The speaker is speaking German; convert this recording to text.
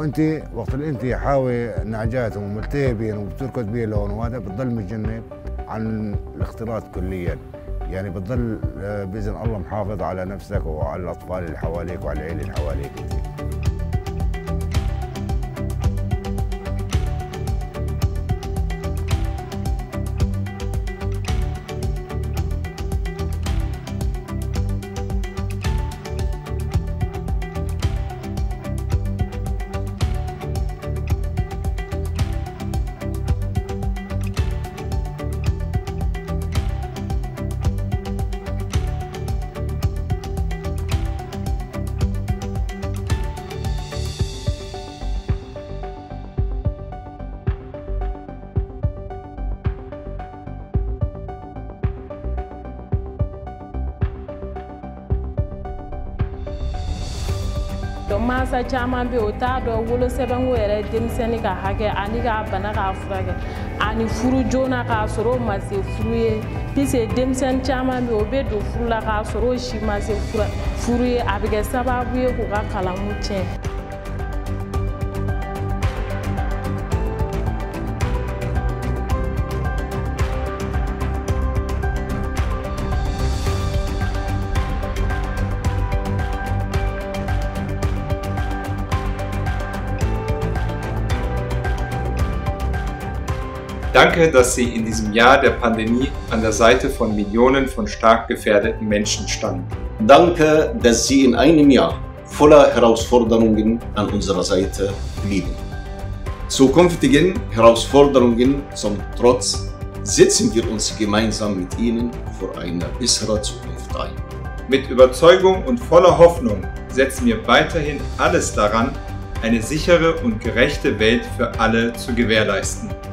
وانت وقت اللي انت حاوي نعجات وملتهبين وبتركض بيه لون وهذا بتضل متجنب عن الاختلاط كليا، يعني بتضل باذن الله محافظ على نفسك وعلى الاطفال اللي حواليك وعلى العيله اللي حواليك. Masa caman be o t'a dɔn wolosɛbɛnko yɛrɛ denmisɛnnin ka hakɛ ani ka bana k'a furakɛ ani furu joona k'a sɔrɔ o ma se furu ye puisque denmisɛnnin caman be o be don furu la k'a sɔrɔ o si ma se furu ye a bɛ kɛ sababu ye k'u ka kalanko tiɲɛ. Danke, dass Sie in diesem Jahr der Pandemie an der Seite von Millionen von stark gefährdeten Menschen standen. Danke, dass Sie in einem Jahr voller Herausforderungen an unserer Seite blieben. Zukünftigen Herausforderungen zum Trotz setzen wir uns gemeinsam mit Ihnen für eine bessere Zukunft ein. Mit Überzeugung und voller Hoffnung setzen wir weiterhin alles daran, eine sichere und gerechte Welt für alle zu gewährleisten.